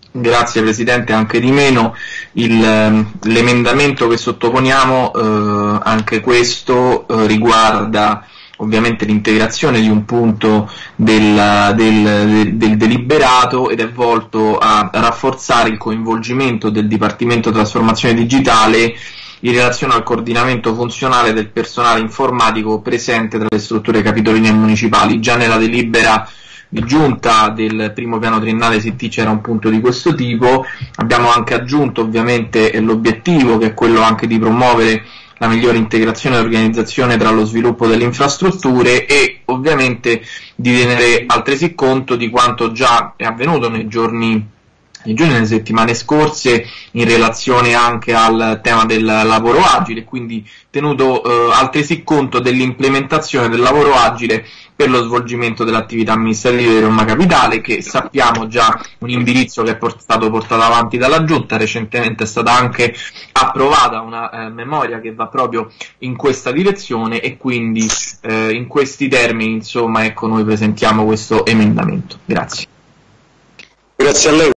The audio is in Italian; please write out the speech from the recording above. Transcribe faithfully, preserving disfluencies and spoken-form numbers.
Grazie Presidente, anche di meno. L'emendamento che sottoponiamo, eh, anche questo eh, riguarda ovviamente l'integrazione di un punto del, del, del deliberato ed è volto a rafforzare il coinvolgimento del Dipartimento Trasformazione Digitale in relazione al coordinamento funzionale del personale informatico presente tra le strutture capitoline e municipali. Già nella delibera di giunta del primo piano triennale S I T c'era un punto di questo tipo. Abbiamo anche aggiunto ovviamente l'obiettivo, che è quello anche di promuovere la migliore integrazione e organizzazione tra lo sviluppo delle infrastrutture e ovviamente di tenere altresì conto di quanto già è avvenuto nei giorni nei giorni e nelle settimane scorse in relazione anche al tema del lavoro agile, quindi tenuto eh, altresì conto dell'implementazione del lavoro agile per lo svolgimento dell'attività amministrativa di Roma Capitale, che sappiamo già un indirizzo che è port- stato portato avanti dalla Giunta. Recentemente è stata anche approvata una eh, memoria che va proprio in questa direzione e quindi eh, in questi termini insomma ecco noi presentiamo questo emendamento. Grazie. Grazie a lei.